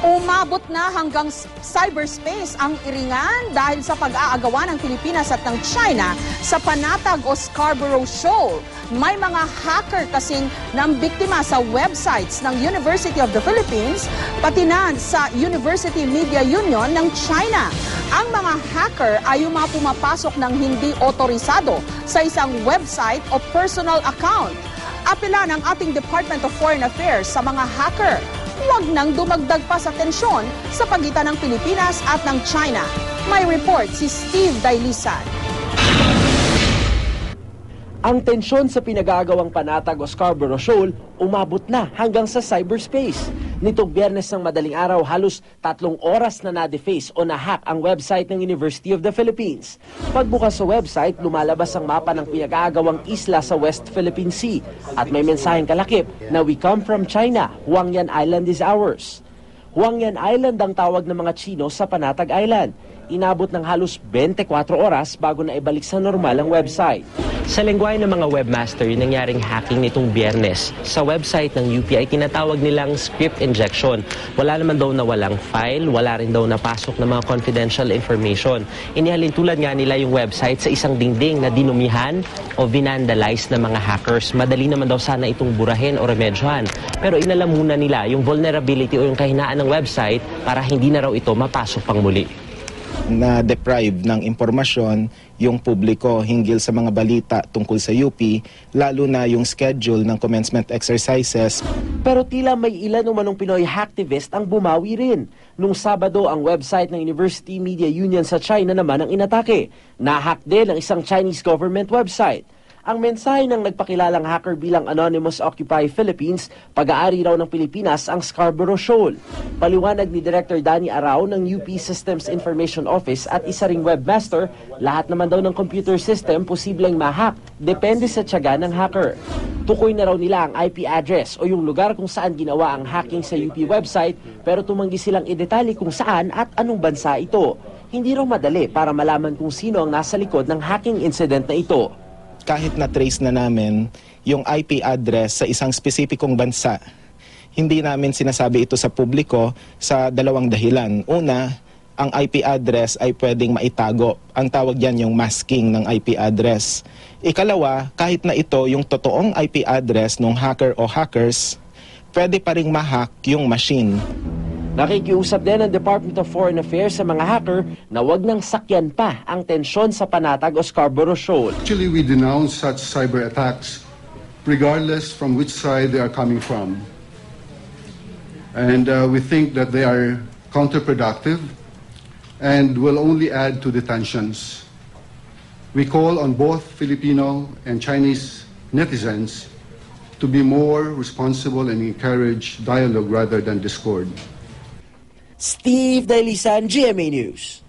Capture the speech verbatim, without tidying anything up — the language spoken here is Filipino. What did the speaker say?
Umabot na hanggang cyberspace ang iringan dahil sa pag-aagawa ng Pilipinas at ng China sa Panatag o Scarborough Shoal. May mga hacker kasing nambiktima sa websites ng University of the Philippines, pati na sa University Media Union ng China. Ang mga hacker ay yung mga pumapasok ng hindi otorisado sa isang website o personal account. Apela ng ating Department of Foreign Affairs sa mga hacker. Huwag nang dumagdag pa sa tensyon sa pagitan ng Pilipinas at ng China. May report si Steve Dailisan. Ang tensyon sa pinag-aagawang Panatag o Scarborough Shoal umabot na hanggang sa cyberspace. Nitong Biyernes ng madaling araw, halos tatlong oras na na-deface o na-hack ang website ng University of the Philippines. Pagbukas sa website, lumalabas ang mapa ng pinag-aagawang isla sa West Philippine Sea at may mensaheng kalakip na "We come from China, Huangyan Island is ours." Huangyan Island ang tawag ng mga Chino sa Panatag Island. Inabot ng halos twenty-four oras bago na ibalik sa normal ang website. Sa lengguwahe ng mga webmaster, yung nangyaring hacking nitong Biyernes sa website ng U P ay tinatawag nilang script injection. Wala naman daw na walang file, wala rin daw napasok na mga confidential information. Inihalin tulad nga nila yung website sa isang dingding na dinumihan o vinandalize ng mga hackers. Madali naman daw sana itong burahin o remedyohan. Pero inalam muna nila yung vulnerability o yung kahinaan ng website para hindi na raw ito mapasok pang muli. Na-deprive ng impormasyon yung publiko hinggil sa mga balita tungkol sa U P, lalo na yung schedule ng commencement exercises. Pero tila may ilan umanong Pinoy hacktivist ang bumawi rin. Nung Sabado, ang website ng University Media Union sa China naman ang inatake. Na-hack din ang isang Chinese government website. Ang mensahe ng nagpakilalang hacker bilang Anonymous Occupy Philippines, pag-aari raw ng Pilipinas ang Scarborough Shoal. Paliwanag ni Director Danny Arao ng U P Systems Information Office at isa ring webmaster, lahat naman daw ng computer system posibleng ma-hack, depende sa tiyaga ng hacker. Tukoy na raw nila ang I P address o yung lugar kung saan ginawa ang hacking sa U P website, pero tumanggi silang idetalye kung saan at anong bansa ito. Hindi raw madali para malaman kung sino ang nasa likod ng hacking incident na ito. Kahit na-trace na namin yung I P address sa isang spesipikong bansa, hindi namin sinasabi ito sa publiko sa dalawang dahilan. Una, ang I P address ay pwedeng maitago. Ang tawag yan yung masking ng I P address. Ikalawa, kahit na ito yung totoong I P address ng hacker o hackers, pwede pa ring ma-hack yung machine. Nakikiusap din ang Department of Foreign Affairs sa mga hacker na wag nang sakyan pa ang tensyon sa Panatag o Scarborough Shoal. Actually, we denounce such cyber attacks regardless from which side they are coming from. And uh, we think that they are counterproductive and will only add to the tensions. We call on both Filipino and Chinese netizens to be more responsible and encourage dialogue rather than discord. Steve Dailisan, G M A News.